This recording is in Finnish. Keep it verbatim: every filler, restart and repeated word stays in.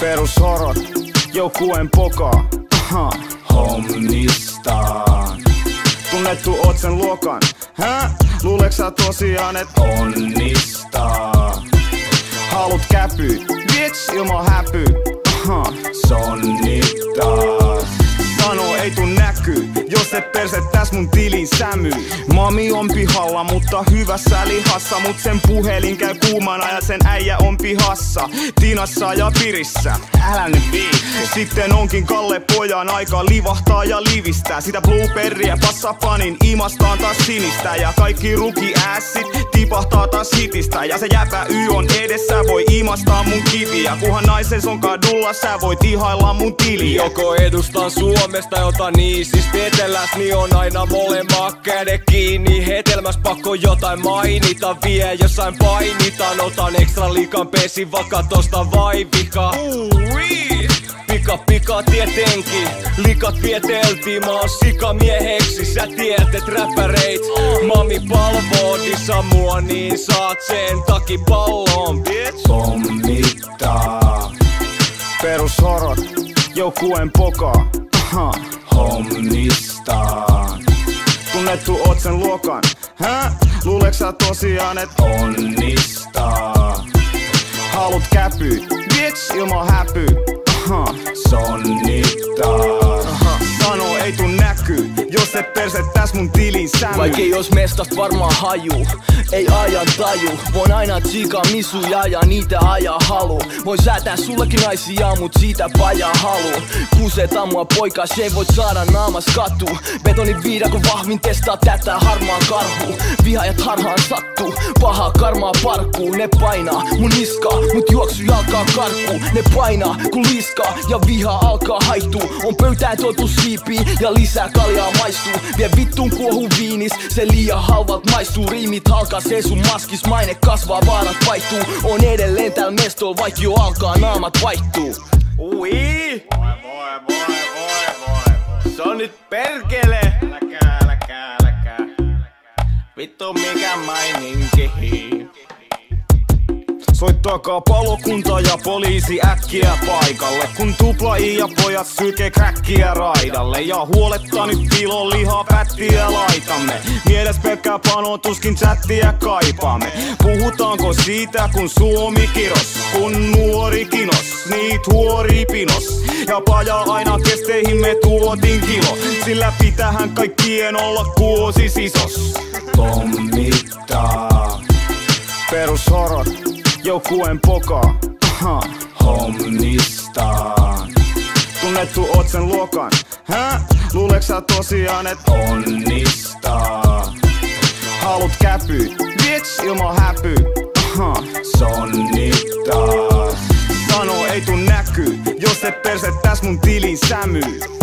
Perushorot, joukkueen pokaa. Aha. Homnistaan. Tunnettu oot sen luokan. Hä? Luuleeks sä tosiaan et onnistaa? Halut käpy, bitch ilman häpy. Aha. Sonnittaa. Sano ei tuu näkyy, jos et perse täs mun tilin sämy. Mami on pihalla, mutta hyvässä lihassa. Mut sen puhelin käy kuumana ja sen äijä on pihassa. Tinassa ja pirissä, älä nyt viittu. Sitten onkin Kalle pojan aika livahtaa ja livistää. Sitä blueberryä passapanin imastaan taas sinistä. Ja kaikki ruki ässit tipahtaa taas hitistä. Ja se jäpä Y on edessä, voi imastaa mun kiviä. Kuhan naisen on kadulla, sä voit ihailla mun tiliä. Joko edustan Suomesta jota niisis eteläs, niin on aina molemmat kädet kiinni. Hetelmäs pakko jotain mainita, vie jossain painitaan. Otan ekstra liikan pesi, vaikka tosta vaivika. Pika pika tietenkin, likat vieteltiin, mä oon sikamieheksi. Sä tiedät et räpäreit, mami palvoodissa mua, niin saat sen takia pallon, bitch. Pommittaa. Perushorot, joukkueen pokaa. Aha. Homnistaan. Tunnettu oot sen luokan. Hä? Luuleeks sä tosiaan et onnistaa? Halut käpy, bitch ilman häpy. Aha. Sonnittaa. Aha. Sano ei tuu näkyy, jos et perse täs mun tilin sämy. Vaikkei jos mestast varmaan haju, ei ajan taju. Voin aina tsiikaa misuja ja niitä ajaa halu. Voin säätää sullekin naisia, mut siitä paja halu. Kuseeta mua poika, se voit saada naamas katu. Betonin viidakon vahvin testaa tätä harmaa karhu. Vihaajat harhaan sattuu, paha karmaa parkkuu. Ne painaa mun niskaa, mut juoksu jalkaa karkuu. Ne painaa kun liskaa ja viha alkaa haihtuu. On pöytään tuotu siipi ja lisää kaljaa maistuu. Vie vittuun kuohuu viinis, se liian halvat maistuu. Riimit halkaa, se sun maskis, maine kasvaa, vaarat vaihtuu. On edelleen tääl mestolla, vaik jo alkaa naamat vaihtuu. Ui! Voi voi voi voi voi. Se on nyt perkele! Äläkää, äläkää, äläkää. Vittu mikä maininki. Soittakaa palokunta ja poliisi äkkiä paikalle, kun tupla I ja pojat sylkee kräkkiä raidalle. Ja huoletta nyt pilon lihaa pättiä laitamme. Mieles pelkkää pano, tuskin chattiä kaipaamme. Puhutaanko siitä kun Suomi kiros, kun nuori kinos, niit huori pinos. Ja paja aina kesteihin me tuotiin kilo, sillä pitähän kaikkien olla kuosi sisos. Pommittaa. Perushorot, joukkueen pokaa. Aha. Homnistaan. Tunnettu oot sen luokan. Hä? Luuleeks sä tosiaan et onnistaa? Halut käpy, bitch ilman häpy. Aha. Sonnittaa. Sano ei tuu näkyy, jos et perse täs mun tilin sämy.